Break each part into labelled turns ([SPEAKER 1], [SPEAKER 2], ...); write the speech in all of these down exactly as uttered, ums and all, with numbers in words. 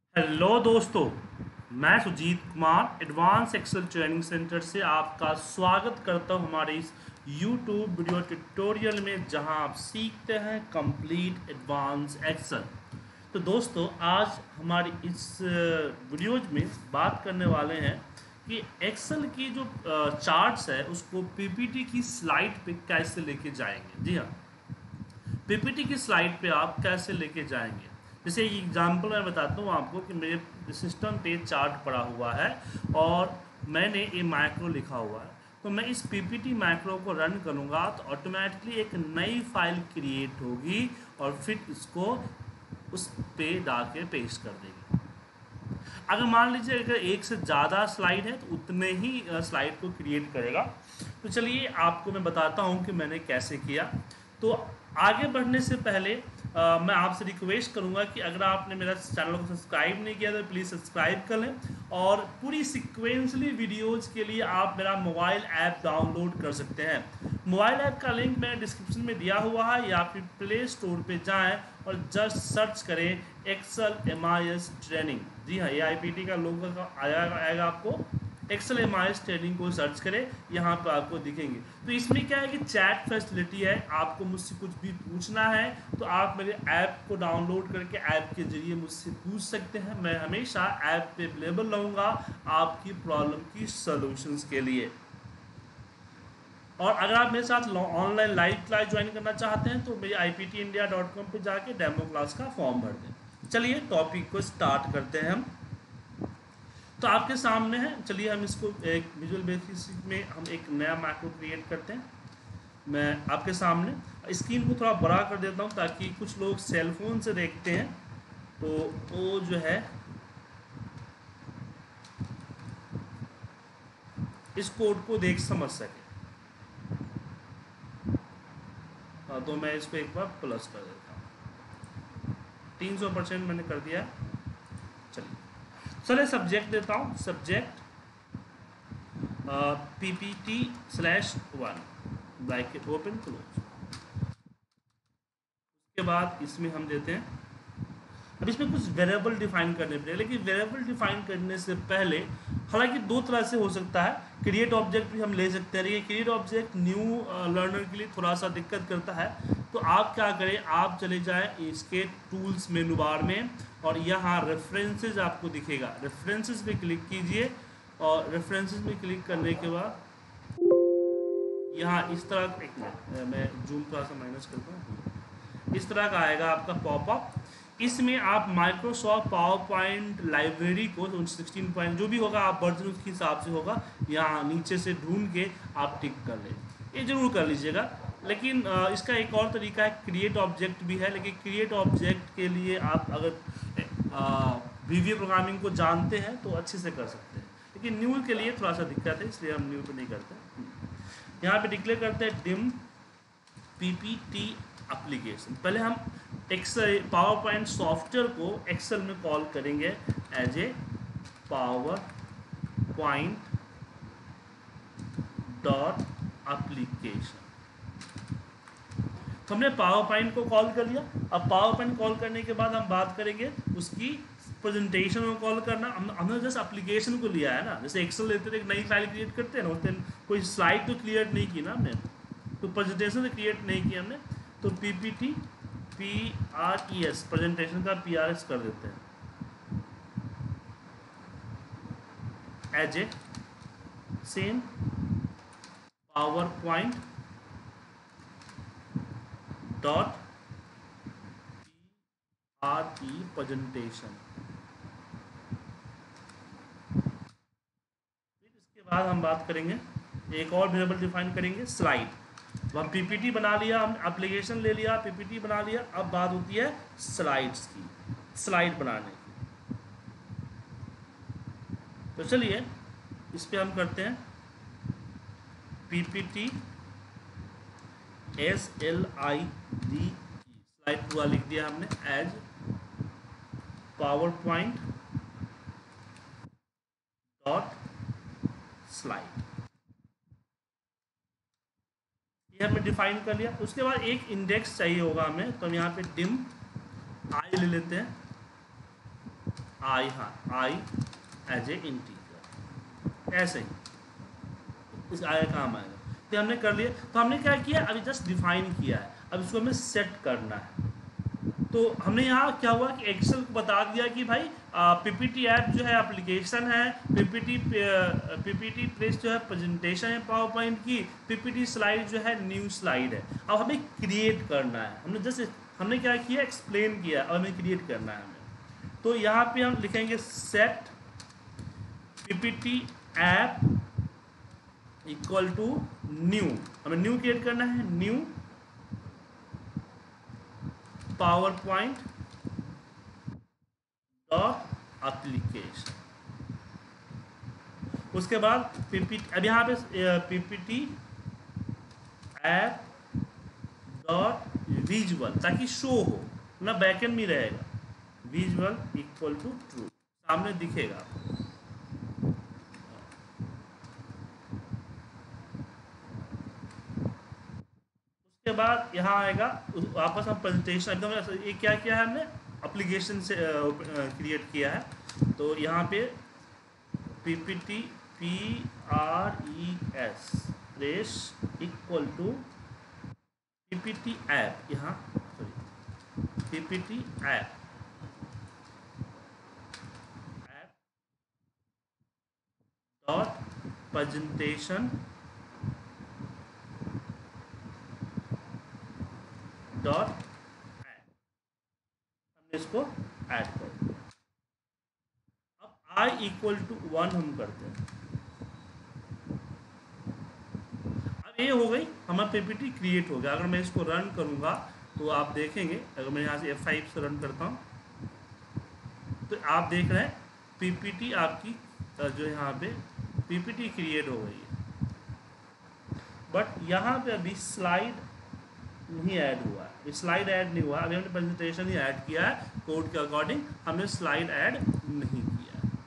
[SPEAKER 1] Hello दोस्तों, मैं Sujeet Kumar advance excel training centre से आपका स्वागत करता हूं हमारे इस यूट्यूब वीडियो ट्यूटोरियल में, जहां आप सीखते हैं कंप्लीट एडवांस एक्सेल। तो दोस्तों, आज हमारी इस वीडियोज में बात करने वाले हैं कि एक्सेल की जो चार्ट्स है उसको पीपीटी की स्लाइड पे कैसे लेके जाएंगे। जी हाँ, पीपीटी की स्लाइड पे आप कैसे लेके जाएंगे। जैसे एग्जांपल मैं बताता हूँ आपको कि मेरे सिस्टम पे चार्ट पड़ा हुआ है और मैंने ये मैक्रो लिखा हुआ है, तो मैं इस पीपीटी मैक्रो को रन करूँगा तो ऑटोमेटिकली एक नई फाइल क्रिएट होगी और फिर इसको उस पे डाल पेस्ट कर देंगे। अगर मान लीजिए अगर एक से ज़्यादा स्लाइड है तो उतने ही स्लाइड को क्रिएट करेगा। तो चलिए आपको मैं बताता हूँ कि मैंने कैसे किया। तो आगे बढ़ने से पहले आ, मैं आपसे रिक्वेस्ट करूंगा कि अगर आपने मेरा चैनल को सब्सक्राइब नहीं किया तो प्लीज़ सब्सक्राइब कर लें, और पूरी सिक्वेंसली वीडियोज के लिए आप मेरा मोबाइल ऐप डाउनलोड कर सकते हैं। मोबाइल ऐप का लिंक मैंने डिस्क्रिप्शन में दिया हुआ है, या फिर प्ले स्टोर पे जाएं और जस्ट सर्च करें excel M I S training. जी हाँ, ये आई पी टी का लोगो का आया आएगा आपको। Excel M I S training को सर्च करें, यहाँ पर आपको दिखेंगे। तो इसमें क्या है कि चैट फैसिलिटी है, आपको मुझसे कुछ भी पूछना है तो आप मेरे ऐप को डाउनलोड करके ऐप के जरिए मुझसे पूछ सकते हैं। मैं हमेशा ऐप पे अवेलेबल रहूँगा आपकी प्रॉब्लम की सॉल्यूशंस के लिए। और अगर आप मेरे साथ ऑनलाइन लाइव क्लास ज्वाइन करना चाहते हैं तो मेरे I P T India dot com पर जाके डेमो क्लास का फॉर्म भर दें। चलिए टॉपिक को स्टार्ट करते हैं हम। तो आपके सामने है, चलिए हम इसको एक विजुअल बेसिस में हम एक नया मैक्रो क्रिएट करते हैं। मैं आपके सामने स्क्रीन को थोड़ा बड़ा कर देता हूं ताकि कुछ लोग सेलफोन से देखते हैं तो वो जो है इस कोड को देख समझ सके। तो मैं इसको एक बार प्लस कर देता हूँ। तीन सौ परसेंट मैंने कर दिया। चलिए चलिए सब्जेक्ट देता हूँ, subject PPT slash one, bracket open close. उसके बाद इसमें हम देते हैं, अब इसमें कुछ वेरिएबल डिफाइन करने पड़ेगा, लेकिन वेरिएबल डिफाइन करने से पहले हालांकि दो तरह से हो सकता है। क्रिएट ऑब्जेक्ट भी हम ले सकते हैं, लेकिन क्रिएट ऑब्जेक्ट न्यू लर्नर के लिए थोड़ा सा दिक्कत करता है। तो आप क्या करें, आप चले जाएं इसके टूल्स मेनू बार में और यहाँ रेफरेंसेस आपको दिखेगा, रेफरेंसेस पे क्लिक कीजिए और रेफरेंसेस में क्लिक करने के बाद यहाँ इस तरह, एक मिनट मैं जूम थोड़ा सा माइनस करता हूँ, इस तरह का आएगा आपका पॉपअप। इसमें आप माइक्रोसॉफ्ट पावर पॉइंट लाइब्रेरी को सिक्सटीन पॉइंट जो भी होगा आप वर्जन उसके हिसाब से होगा, यहाँ नीचे से ढूंढ के आप टिक कर लें, ये जरूर कर लीजिएगा। लेकिन इसका एक और तरीका है, क्रिएट ऑब्जेक्ट भी है, लेकिन क्रिएट ऑब्जेक्ट के लिए आप अगर वीवीए प्रोग्रामिंग को जानते हैं तो अच्छे से कर सकते हैं, लेकिन न्यू के लिए थोड़ा सा दिक्कत है, इसलिए हम न्यू पे नहीं करते। यहाँ पे डिक्लेयर करते हैं डिम पीपीटी एप्लीकेशन। पहले हम एक्सेल पावर पॉइंट सॉफ्टवेयर को एक्सेल में कॉल करेंगे as a power point dot application. तो हमने पावर पॉइंट को कॉल कर लिया। अब पावर पॉइंट कॉल करने के बाद हम बात करेंगे उसकी प्रेजेंटेशन को कॉल करना। हम हमने जस्ट एप्लीकेशन को लिया है ना, जैसे एक्सेल लेते थे एक नई फाइल क्रिएट करते हैं ना, उस दिन कोई स्लाइड तो क्रिएट नहीं की ना हमने, तो प्रेजेंटेशन तो क्रिएट नहीं की हमने। तो PPT P R E S, presentation का पी आर एस कर देते हैं as a same power point dot P R E presentation. फिर इसके बाद हम बात करेंगे, एक और वेरिएबल डिफाइन करेंगे स्लाइड। हम पीपीटी बना लिया, हम एप्लीकेशन ले लिया, पीपीटी बना लिया, अब बात होती है स्लाइड्स की, स्लाइड बनाने की। तो चलिए इस पे हम करते हैं PPT S L I D, slide पूरा लिख दिया हमने as power point dot slide, ये हमने डिफाइन कर लिया। उसके बाद एक इंडेक्स चाहिए होगा हमें, तो हम यहाँ पे डिम आई ले लेते हैं आई, हाँ आई एज ए इंटीजर, ऐसे ही इस आई का काम आएगा। तो हमने कर लिया, तो हमने क्या किया, अभी जस्ट डिफाइन किया है, अब इसको हमें सेट करना है। तो हमने यहाँ क्या हुआ कि एक्सेल को बता दिया कि भाई पीपीटी ऐप जो है एप्लीकेशन है, पीपीटी पीपीटी प्रेस जो है प्रेजेंटेशन है पावर पॉइंट की, पीपीटी स्लाइड जो है न्यू स्लाइड है। अब हमें क्रिएट करना है, हमने जस्ट हमने क्या किया, एक्सप्लेन किया, अब हमें क्रिएट करना है हमें। तो यहाँ पे हम लिखेंगे set PPT app equal to new, हमें न्यू क्रिएट करना है, new power point dot application. उसके बाद पीपीटी, अब यहाँ पे पीपीटी ऐप डॉट विजुअल, ताकि शो हो ना, बैकएंड में रहेगा, विजुअल इक्वल टू ट्रू, सामने दिखेगा। उसके बाद यहाँ आएगा वापस हम प्रेजेंटेशन एकदम, ये क्या किया है हमने, एप्लीकेशन से क्रिएट किया है। तो यहाँ पे PPT P R E S press equal to PPT app, यहाँ sorry PPT app app dot presentation dot add, हमने इसको ऐड कर दिया। अब आई इक्वल टू वन हम करते हैं। अब ये हो गई हमारा पीपीटी क्रिएट हो गया। अगर मैं इसको रन करूंगा तो आप देखेंगे, अगर मैं यहाँ से एफ फाइव से रन करता हूँ तो आप देख रहे हैं पीपीटी आपकी जो यहाँ पे पीपीटी क्रिएट हो गई है, बट यहाँ पे अभी स्लाइड नहीं ऐड हुआ है, स्लाइड ऐड नहीं हुआ, अभी हमने प्रेजेंटेशन ही ऐड किया है कोड के अकॉर्डिंग, हमने स्लाइड ऐड नहीं किया है।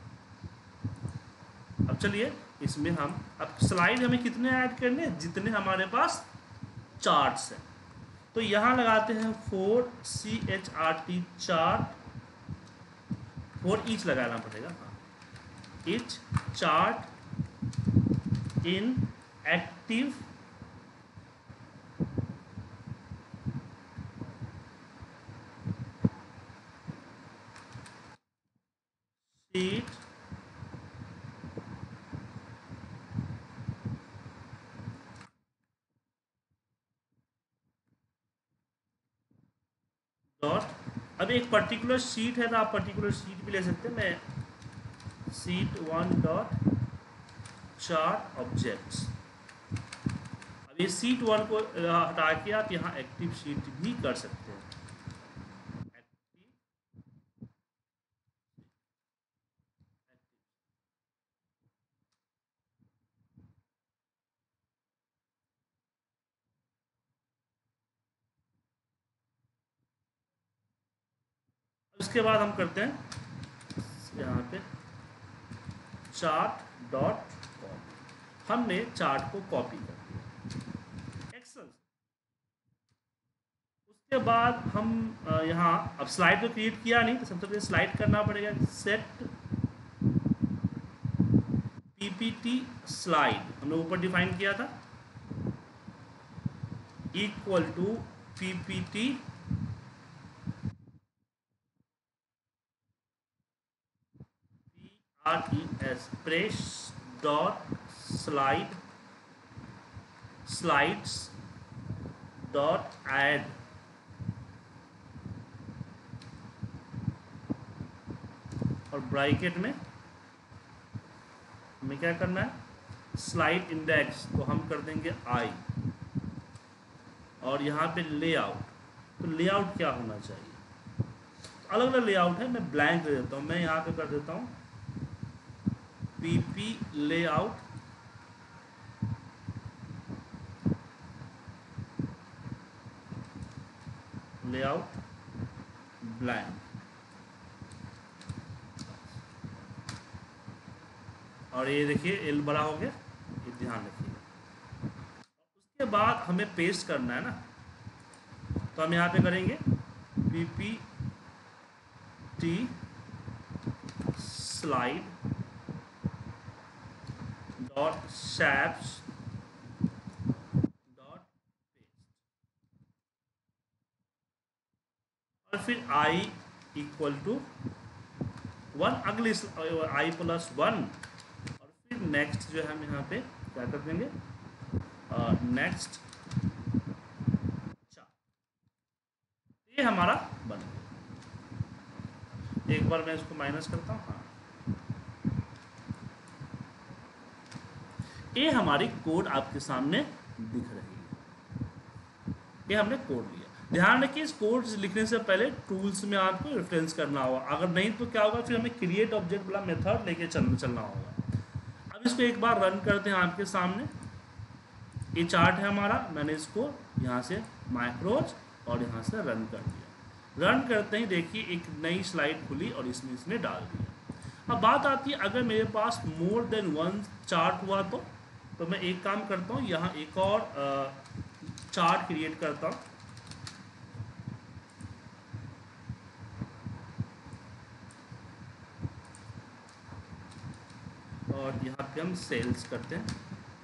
[SPEAKER 1] अब चलिए इसमें हम, अब स्लाइड हमें कितने ऐड करने, जितने हमारे पास चार्ट्स हैं। तो यहाँ लगाते हैं for C H R T chart, for each लगाना पड़ेगा, each chart in active sheet dot, अब एक पर्टिकुलर शीट है तो आप पर्टिकुलर शीट भी ले सकते हैं, मैं sheet one dot chart objects. अब ये शीट वन को हटा के आप यहाँ एक्टिव शीट भी कर सकते हैं, उसके बाद हम करते हैं यहाँ पे चार्ट डॉट कॉपी, हमने चार्ट को कॉपी कर दिया एक्सेल। उसके बाद हम यहाँ, अब स्लाइड तो क्रिएट किया नहीं तो सबसे पहले स्लाइड करना पड़ेगा, सेट पीपीटी स्लाइड हमने ऊपर डिफाइन किया था, equal to PPT R E S press dot slide slides dot add, और ब्रैकेट में हमें क्या करना है, स्लाइड इंडेक्स तो हम कर देंगे आई, और यहाँ पे लेआउट, तो लेआउट क्या होना चाहिए, अलग अलग लेआउट है, मैं ब्लैंक दे देता हूँ, मैं यहाँ पे कर देता हूँ पीपी लेआउट लेआउट ब्लैंक, और ये देखिए एल बड़ा हो गया, ये ध्यान रखिए। उसके बाद हमें पेस्ट करना है ना, तो हम यहाँ पे करेंगे P P T slide dot shapes dot paste और फिर i इक्वल टू वन, अगली i प्लस वन, और फिर नेक्स्ट जो है हम यहाँ पे क्या कर देंगे, नेक्स्ट चार। ये हमारा बन गया। एक बार मैं इसको माइनस करता हूँ। हाँ, ये हमारी कोड आपके सामने दिख रही है। ये हमने कोड लिया। ध्यान रखिए इस कोड लिखने से पहले टूल्स में आपको रेफरेंस करना होगा, अगर नहीं तो क्या होगा, फिर हमें क्रिएट ऑब्जेक्ट वाला मेथड लेके चल चलना होगा। अब इसको एक बार रन करते हैं आपके सामने। ये चार्ट है हमारा, मैंने इसको यहाँ से माइक्रोज और यहाँ से रन कर दिया। रन करते ही देखिए एक नई स्लाइड खुली और इसमें इसने डाल दिया। अब बात आती है, अगर मेरे पास मोर देन वन चार्ट हुआ तो तो मैं एक काम करता हूँ, यहाँ एक और चार्ट क्रिएट करता हूँ। और यहाँ पे हम सेल्स करते हैं,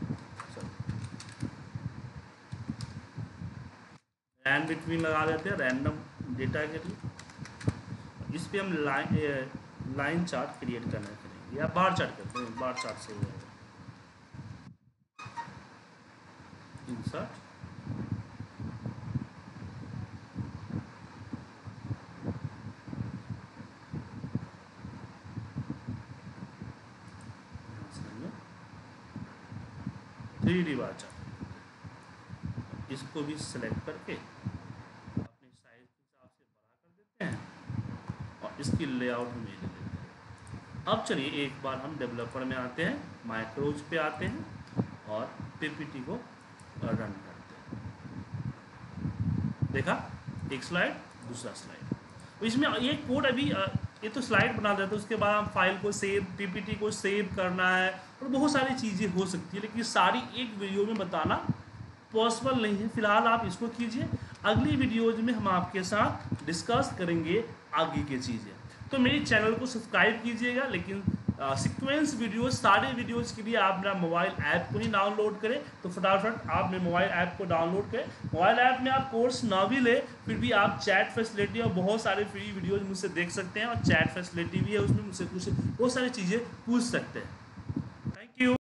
[SPEAKER 1] रैंड बिटवीन लगा देते हैं रैंडम डेटा के लिए। इस पे हम लाइन लाइन चार्ट क्रिएट करना करेंगे या बार चार्ट करते हैं, बार चार्ट से हो जाएगा। Insert, three D bar chart, इसको भी सिलेक्ट करके अपने साइज के हिसाब से बड़ा कर देते हैं और इसकी लेआउट में ले लेते हैं। अब चलिए एक बार हम डेवलपर में आते हैं, माइक्रोज पे आते हैं और पीपीटी को रन करते हैं। देखा, एक स्लाइड दूसरा स्लाइड। इसमें ये कोड अभी ये तो स्लाइड बना देते हैं, उसके बाद हम फाइल को सेव, पीपीटी को सेव करना है और बहुत सारी चीज़ें हो सकती है, लेकिन सारी एक वीडियो में बताना पॉसिबल नहीं है। फिलहाल आप इसको कीजिए, अगली वीडियोज में हम आपके साथ डिस्कस करेंगे आगे की चीज़ें। तो मेरी चैनल को सब्सक्राइब कीजिएगा, लेकिन सीक्वेंस वीडियोस, सारे वीडियोस के लिए आप मेरा मोबाइल ऐप को ही डाउनलोड करें। तो फटाफट आप मेरे मोबाइल ऐप को डाउनलोड करें। मोबाइल ऐप में आप कोर्स ना भी ले फिर भी आप चैट फैसिलिटी और बहुत सारे फ्री वीडियोज मुझसे देख सकते हैं, और चैट फैसिलिटी भी है उसमें, मुझसे कुछ बहुत सारी चीज़ें पूछ सकते हैं।